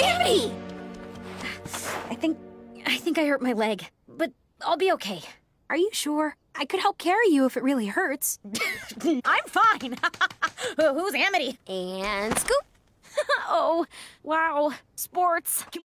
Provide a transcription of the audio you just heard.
Amity! I think I hurt my leg, but I'll be okay. Are you sure? I could help carry you if it really hurts. I'm fine. Who's Amity? And scoop. Oh, wow. SpORTS.